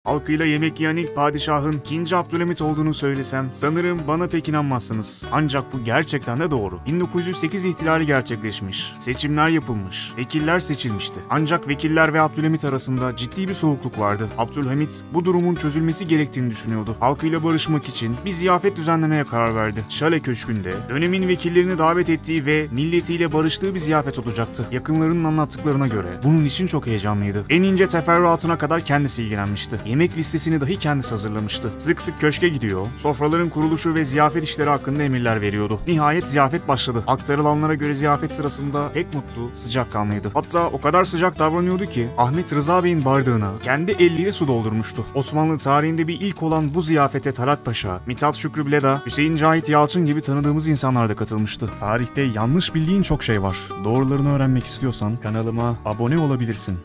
Halkıyla yemek yiyen ilk padişahın 2. Abdülhamit olduğunu söylesem sanırım bana pek inanmazsınız. Ancak bu gerçekten de doğru. 1908 ihtilali gerçekleşmiş. Seçimler yapılmış. Vekiller seçilmişti. Ancak vekiller ve Abdülhamit arasında ciddi bir soğukluk vardı. Abdülhamit bu durumun çözülmesi gerektiğini düşünüyordu. Halkıyla barışmak için bir ziyafet düzenlemeye karar verdi. Şale Köşkü'nde dönemin vekillerini davet ettiği ve milletiyle barıştığı bir ziyafet olacaktı. Yakınlarının anlattıklarına göre bunun için çok heyecanlıydı. En ince teferruatına kadar kendisi ilgilenmişti. Yemek listesini dahi kendisi hazırlamıştı. Sık sık köşke gidiyor, sofraların kuruluşu ve ziyafet işleri hakkında emirler veriyordu. Nihayet ziyafet başladı. Aktarılanlara göre ziyafet sırasında pek mutlu, sıcakkanlıydı. Hatta o kadar sıcak davranıyordu ki Ahmet Rıza Bey'in bardağına kendi eliyle su doldurmuştu. Osmanlı tarihinde bir ilk olan bu ziyafete Talat Paşa, Mithat Şükrü Bleda, Hüseyin Cahit Yalçın gibi tanıdığımız insanlar da katılmıştı. Tarihte yanlış bildiğin çok şey var. Doğrularını öğrenmek istiyorsan kanalıma abone olabilirsin.